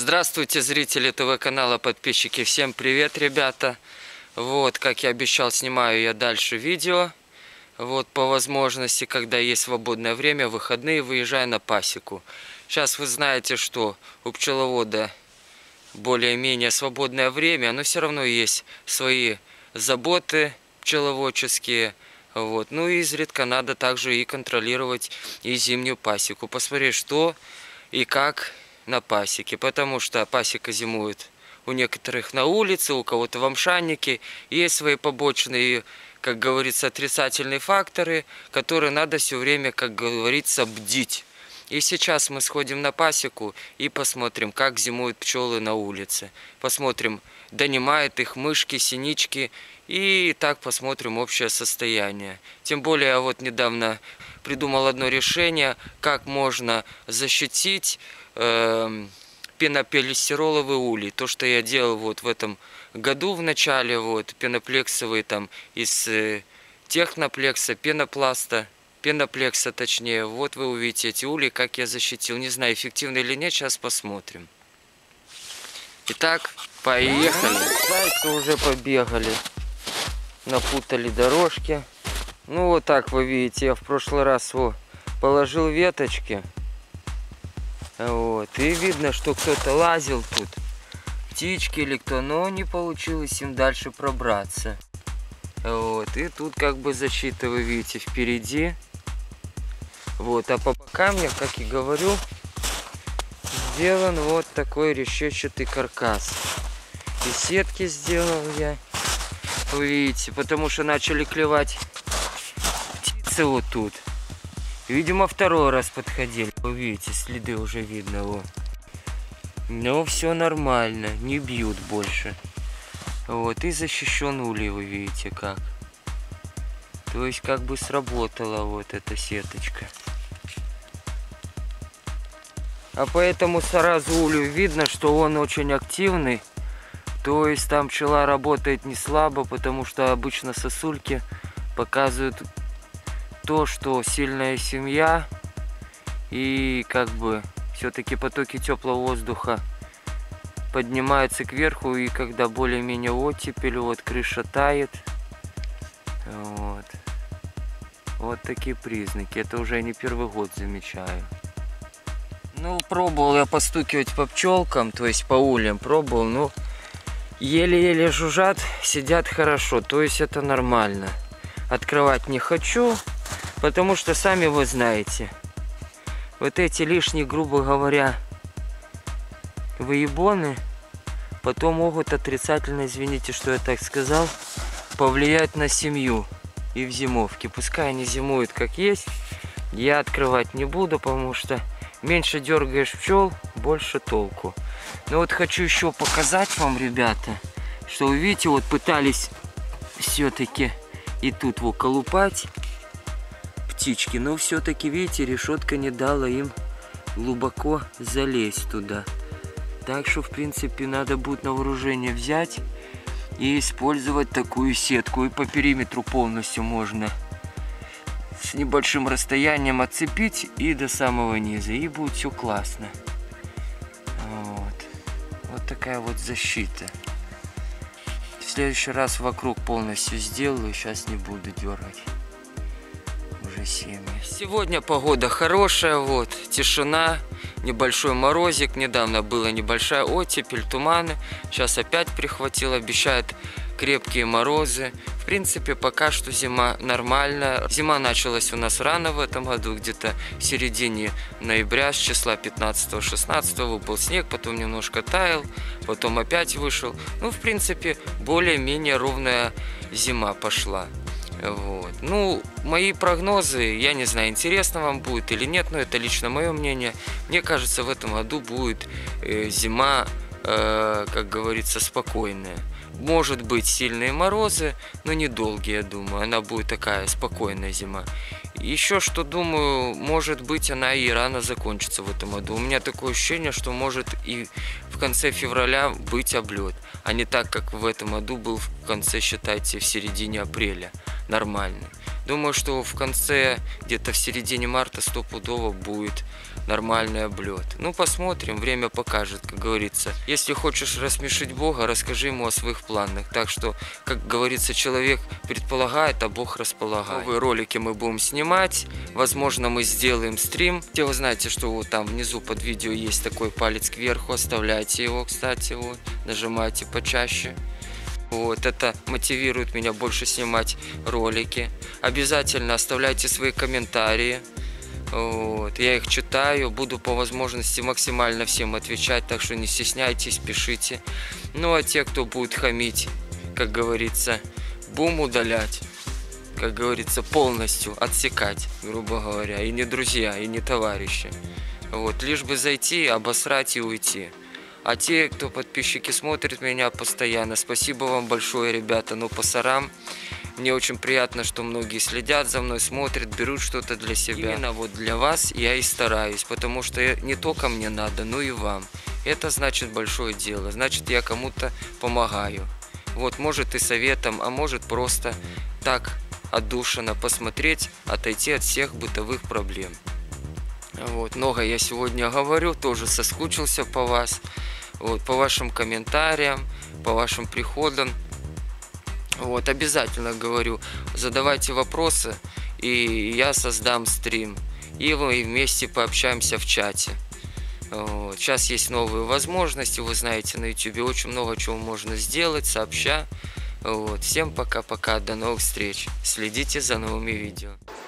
Здравствуйте, зрители ТВ-канала, подписчики. Всем привет, ребята. Вот, как я обещал, снимаю я дальше видео. Вот, по возможности, когда есть свободное время, выходные, выезжаю на пасеку. Сейчас вы знаете, что у пчеловода более-менее свободное время, но все равно есть свои заботы пчеловодческие. Вот. Ну и изредка надо также и контролировать и зимнюю пасеку. Посмотреть, что и как на пасеке. Потому что пасека зимует у некоторых на улице, у кого-то в амшаннике. Есть свои побочные, как говорится, отрицательные факторы, которые надо все время, как говорится, бдить. И сейчас мы сходим на пасеку и посмотрим, как зимуют пчелы на улице. Посмотрим, донимают их мышки, синички. И так посмотрим общее состояние. Тем более, я вот недавно придумал одно решение, как можно защитить пенополистироловый улей. То, что я делал вот в этом году в начале, вот пеноплексовый там из техноплекса, пенопласта. Пеноплекса точнее. Вот вы увидите эти ульи, как я защитил. Не знаю, эффективно или нет, сейчас посмотрим. Итак, поехали. Зайцы уже побегали. Напутали дорожки. Ну вот так вы видите, я в прошлый раз положил веточки. Вот. И видно, что кто-то лазил тут. Птички или кто, но не получилось им дальше пробраться. Вот. И тут как бы защита, вы видите, впереди. Вот, а по бокам я, как и говорю, сделан вот такой решетчатый каркас. И сетки сделал я, вы видите, потому что начали клевать птицы вот тут. Видимо, второй раз подходили, вы видите, следы уже видно. Вот. Но все нормально, не бьют больше. Вот, и защищен улей, вы видите как. То есть как бы сработала вот эта сеточка. А поэтому сразу улью видно, что он очень активный. То есть там пчела работает не слабо, потому что обычно сосульки показывают то, что сильная семья. И как бы все-таки потоки теплого воздуха поднимаются кверху. И когда более-менее оттепель, вот крыша тает. Вот. Вот такие признаки. Это уже не первый год замечаю. Ну, пробовал я постукивать по пчелкам, то есть по ульям пробовал, но еле-еле жужжат, сидят хорошо, то есть это нормально. Открывать не хочу, потому что сами вы знаете, вот эти лишние, грубо говоря, выебоны потом могут отрицательно, извините, что я так сказал, повлиять на семью и в зимовке. Пускай они зимуют как есть, я открывать не буду, потому что меньше дергаешь пчел, больше толку. Но вот хочу еще показать вам, ребята, что вы видите, вот пытались все-таки и тут вот колупать птички, но все-таки, видите, решетка не дала им глубоко залезть туда. Так что, в принципе, надо будет на вооружение взять и использовать такую сетку. И по периметру полностью можно с небольшим расстоянием отцепить и до самого низа. И будет все классно. Вот. Вот такая вот защита. В следующий раз вокруг полностью сделаю. Сейчас не буду дергать. Уже семьи. Сегодня погода хорошая. Вот. Тишина. Небольшой морозик. Недавно была небольшая оттепель, туманы. Сейчас опять прихватил. Обещают крепкие морозы. В принципе, пока что зима нормальная. Зима началась у нас рано в этом году, где-то в середине ноября, с числа 15-16 выпал снег, потом немножко таял, потом опять вышел. Ну, в принципе, более-менее ровная зима пошла. Вот. Ну, мои прогнозы, я не знаю, интересно вам будет или нет, но это лично мое мнение. Мне кажется, в этом году будет зима, как говорится, спокойная. Может быть сильные морозы, но недолгие, я думаю. Она будет такая спокойная зима. Еще что думаю, может быть она и рано закончится в этом году. У меня такое ощущение, что может и в конце февраля быть облет. А не так, как в этом году был в конце, считайте, в середине апреля. Нормальный. Думаю, что в конце, где-то в середине марта стопудово будет нормальный облет. Ну, посмотрим, время покажет, как говорится. Если хочешь рассмешить Бога, расскажи ему о своих планах. Так что, как говорится, человек предполагает, а Бог располагает. Новые ролики мы будем снимать. Возможно, мы сделаем стрим. Все вы знаете, что вот там внизу под видео есть такой палец кверху. Оставляйте его, кстати, вот. Нажимайте почаще. Вот, это мотивирует меня больше снимать ролики. Обязательно оставляйте свои комментарии. Вот, я их читаю, буду по возможности максимально всем отвечать, так что не стесняйтесь, пишите. Ну а те, кто будет хамить, как говорится, будем удалять. Как говорится, полностью отсекать, грубо говоря. И не друзья, и не товарищи. Вот, лишь бы зайти, обосрать и уйти. А те, кто подписчики смотрят меня постоянно, спасибо вам большое, ребята, ну пасарам. Мне очень приятно, что многие следят за мной, смотрят, берут что-то для себя. Именно вот для вас я и стараюсь, потому что не только мне надо, но и вам. Это значит большое дело, значит я кому-то помогаю. Вот, может и советом, а может просто так отдушенно посмотреть, отойти от всех бытовых проблем. Вот, много я сегодня говорю, тоже соскучился по вас, вот, по вашим комментариям, по вашим приходам. Вот, обязательно говорю, задавайте вопросы, и я создам стрим, и мы вместе пообщаемся в чате. Вот. Сейчас есть новые возможности, вы знаете, на YouTube очень много чего можно сделать, сообща. Вот. Всем пока-пока, до новых встреч, следите за новыми видео.